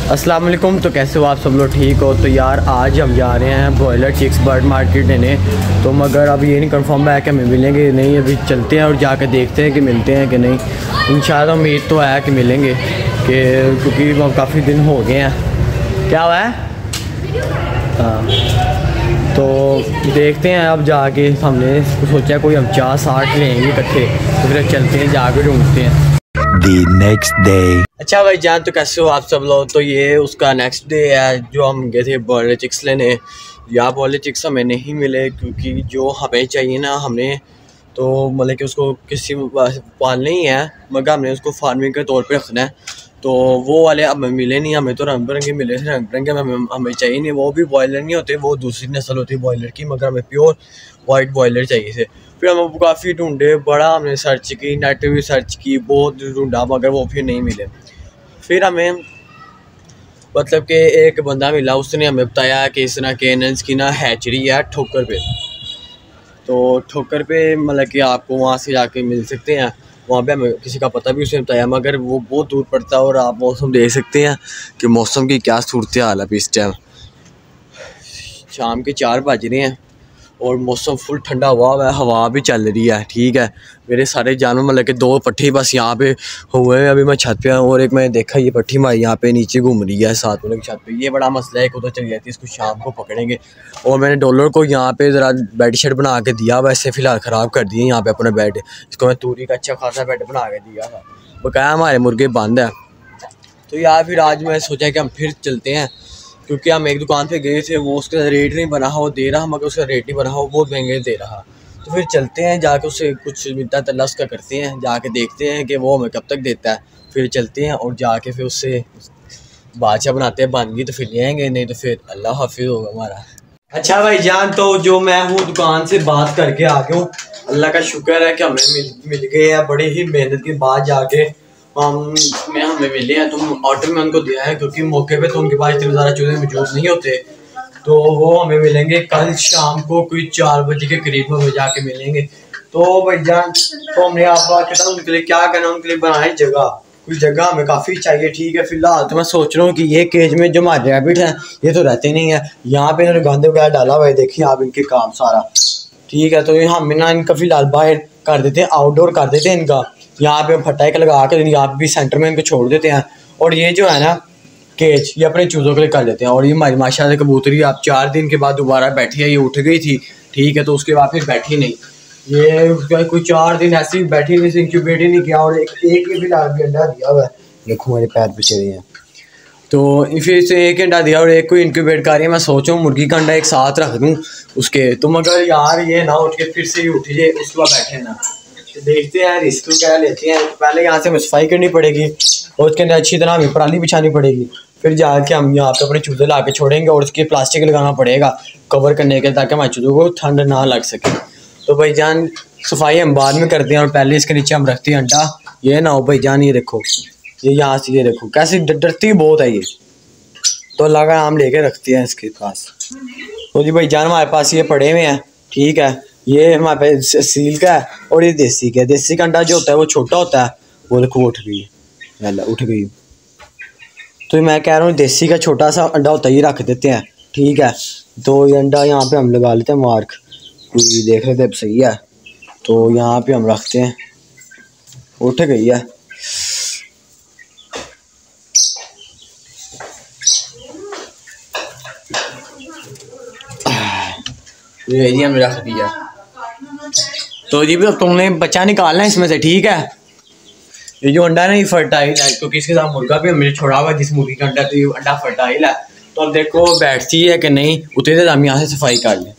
अस्सलाम वालेकुम। तो कैसे हो आप सब लोग? ठीक हो? तो यार आज हम जा रहे हैं बॉयलर चिक्स बर्ड मार्केट लेने। तो मगर अब ये नहीं कंफर्म है कि हमें मिलेंगे नहीं। अभी चलते हैं और जाकर देखते हैं कि मिलते हैं कि नहीं। इंशाल्लाह उम्मीद तो है कि मिलेंगे, कि क्योंकि वो काफ़ी दिन हो गए हैं। क्या हुआ है? हाँ, तो देखते हैं अब जाके। हमने सोचा कोई हम 4-60 लेंगे इकट्ठे, तो फिर चलते हैं जाकर ढूंढते हैं। The next day. अच्छा भाई जान, तो कैसे हो आप सब लोग? तो ये उसका नेक्स्ट डे है जो हम गए थे बॉयलर चिक्स लेने। या बॉयलर चिक्स हमें नहीं मिले, क्योंकि जो हमें चाहिए ना, हमने तो मतलब कि उसको किसी पालने ही है, मगर हमने उसको फार्मिंग के तौर पे रखना है। तो वो वाले हमें मिले नहीं। हमें तो रंग बिरंगे मिले थे, रंग बिरंगे हमें चाहिए नहीं। वो भी बॉयलर नहीं होते, वो दूसरी नस्ल होती है बॉयलर की, मगर हमें प्योर वाइट बॉयलर चाहिए थे। फिर हम काफ़ी ढूंढे, बड़ा हमने सर्च की, नेट भी सर्च की, बहुत ढूंढा, मगर वो फिर नहीं मिले। फिर हमें मतलब कि एक बंदा मिला, उसने हमें बताया कि इस तरह केनन्स की ना हैचरी है ठोकर पे। तो ठोकर पे मतलब कि आपको वहाँ से जाके मिल सकते हैं। वहाँ पे हमें किसी का पता भी उसने बताया, मगर वो बहुत दूर पड़ता है। और आप मौसम देख सकते हैं कि मौसम की क्या सूरत हाल है अभी इस टाइम। शाम के 4 बज रहे हैं और मौसम फुल ठंडा हुआ है, हवा भी चल रही है। ठीक है, मेरे सारे जानवर मतलब कि 2 पट्टी बस यहाँ पे हुए हैं। अभी मैं छत पे हूँ और एक मैंने देखा ये पट्टी हमारी यहाँ पे नीचे घूम रही है साथ मतलब छत पे। ये बड़ा मसला है, एक उधर चली जाती है, इसको शाम को पकड़ेंगे। और मैंने डॉलर को यहाँ पे ज़रा बेड शेड बना के दिया, वैसे फ़िलहाल ख़राब कर दिए यहाँ पे अपने बेड। इसको मैं तूरी का अच्छा खासा बेड बना के दिया था, बकाया हमारे मुर्गे बंद है। तो यार फिर आज मैं सोचा कि हम फिर चलते हैं, क्योंकि हम एक दुकान पे गए थे, वो उसका रेट नहीं बना वो दे रहा, मगर उसका रेट नहीं बना वो बहुत महंगे दे रहा। तो फिर चलते हैं, जाके उससे कुछ मिलता तल्ला उसका करते हैं, जाके देखते हैं कि वो हमें कब तक देता है। फिर चलते हैं और जाके फिर उससे बादशाह बनाते हैं। बन गई तो फिर ले आएंगे, नहीं तो फिर अल्लाह हाफिज़ होगा हमारा। अच्छा भाई जान, तो जो मैं हूँ दुकान से बात करके आ गया हूँ। अल्लाह का शुक्र है कि हमें मिल गए हैं, बड़ी ही मेहनत के बाद जाके हमें मिले हैं। तुम ऑर्डर में उनको दिया है, क्योंकि मौके पे तो उनके पास इतने ज़्यादा चूजे मौजूद नहीं होते। तो वो हमें मिलेंगे कल शाम को कोई 4 बजे के करीब हमें जाके मिलेंगे। तो भाईजान, तो हमने आप उनके लिए क्या करना, उनके लिए बनाए जगह, कुछ जगह हमें काफ़ी चाहिए। ठीक है, फिलहाल तो मैं सोच रहा हूँ कि ये केज में जो हमारे रैबिट हैं ये तो रहते नहीं है। यहाँ पे इन्होंने गंद वगैरह डाला हुआ है, देखिए आप इनके काम सारा। ठीक है, तो हम ना इनका फिलहाल बाहर कर देते हैं, आउटडोर कर देते हैं इनका। यहाँ पे हम फटाइक लगा कर यहाँ भी सेंटर में इनको छोड़ देते हैं। और ये जो है ना केज, ये अपने चूज़ों के लिए कर लेते हैं। और ये हमारी माशाल्लाह कबूतरी आप 4 दिन के बाद दोबारा बैठी है, ये उठ गई थी। ठीक है, तो उसके बाद फिर बैठी नहीं, ये कोई 4 दिन ऐसी बैठी नहीं, इंक्यूबेट ही नहीं किया। और एक ये फिलहाल भी अंडा दिया हुआ है, देखो मेरे पैर पीछे रही हैं। तो फिर से एक अंडा दिया और एक को इंक्यूबेट कर रही है। मैं सोच रहा हूँ मुर्गी का अंडा एक साथ रख दूँ उसके। तो मगर यार ये ना उठ के फिर से ही उठ जाए, उसके बाद बैठे ना। तो देखते हैं, रिस्क क्या लेते हैं। पहले यहाँ से हमें सफाई करनी पड़ेगी और उसके अंदर अच्छी तरह हमें पराली बिछानी पड़ेगी। फिर जाके हम यहाँ पे अपने चूजे ला के छोड़ेंगे और उसके प्लास्टिक लगाना पड़ेगा कवर करने के, ताकि हमारे चूज़ों को ठंड ना लग सके। तो भाईजान सफाई हम बाद में करते हैं, और पहले इसके नीचे हम रखते हैं अंडा। ये ना हो भाईजान, ये देखो, ये यहाँ से ये देखो कैसे डरती बहुत है ये। तो अल्लाह का नाम लेके रखते हैं इसके पास। तो जी भाईजान हमारे पास ये पड़े हुए हैं। ठीक है, ये हमारे पास सील का है और ये देसी का है। देसी का अंडा जो होता है वो छोटा होता है, वो देखो उठ गई, उठ गई। तो मैं कह रहा हूँ देसी का छोटा सा अंडा होता है, ये रख देते हैं। ठीक है, तो ये अंडा यहाँ पे हम लगा लेते हैं मार्क, कोई देख लेते हैं सही है। तो यहाँ पे हम रखते हैं, उठ गई है। ये जी हमने रख दिया। तो जी अब तुमने बच्चा निकालना है इसमें से। ठीक है, ये जो अंडा है ना ये फर्टाइल है, क्योंकि इसके साथ मुर्गा भी हमने छोड़ा हुआ है जिस मुर्गी का अंडा, तो ये अंडा फर्टाइल है। तो अब देखो बैठती है कि नहीं, उतनी देर हम यहाँ से सफाई कर लें।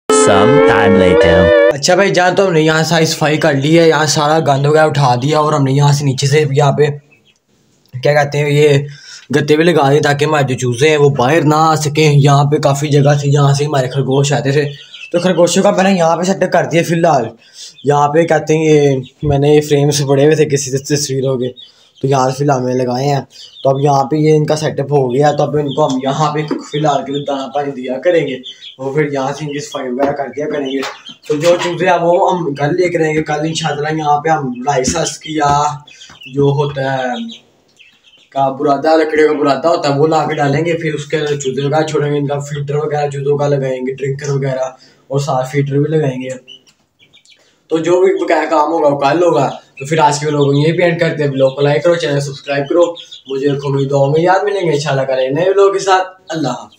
अच्छा भाई जान, तो हमने यहाँ सारी सफाई कर ली है, यहाँ सारा गंद वगैरह उठा दिया। और हमने यहाँ से नीचे से यहाँ पे क्या कहते हैं ये गत्ते भी लगा दिए, ताकि हमारे जो चूज़े हैं वो बाहर ना आ सकें। यहाँ पे काफ़ी जगह थी जहाँ से हमारे खरगोश आते थे, तो खरगोशों का मैंने यहाँ पे सेटअप कर दिया। फिलहाल यहाँ पे कहते हैं ये मैंने ये फ्रेम से पड़े हुए थे किसी से तस्वीरों के, तो यहाँ से फिलहाल मैंने लगाए हैं। तो अब यहाँ पे ये इनका सेटअप हो गया, तो अब इनको हम यहाँ पे फिलहाल के लिए दाना पानी दिया करेंगे और फिर यहाँ से इनकी सफाई वगैरह कर दिया करेंगे। तो जो चूज़े हैं वो हम घर लेकर रहेंगे कल इंशाल्लाह। यहाँ पे हम लाइसेंस की या जो होता है का बुरादा, लकड़ी का बुरादा होता है वो ला के डालेंगे, फिर उसके अंदर चूजे वगैरह छोड़ेंगे, इनका फिल्टर वगैरह चूजों का लगाएंगे, ड्रिंकर वगैरह, और साथ फिल्टर भी लगाएंगे। तो जो भी काम होगा वो कल होगा। तो फिर आज के लोग यही पेंट करते हैं। ब्लॉग को लाइक करो, चैनल सब्सक्राइब करो। मुझे दुआओं में याद मिलेंगे इंशाल्लाह करें नए लोगों के साथ। अल्लाह।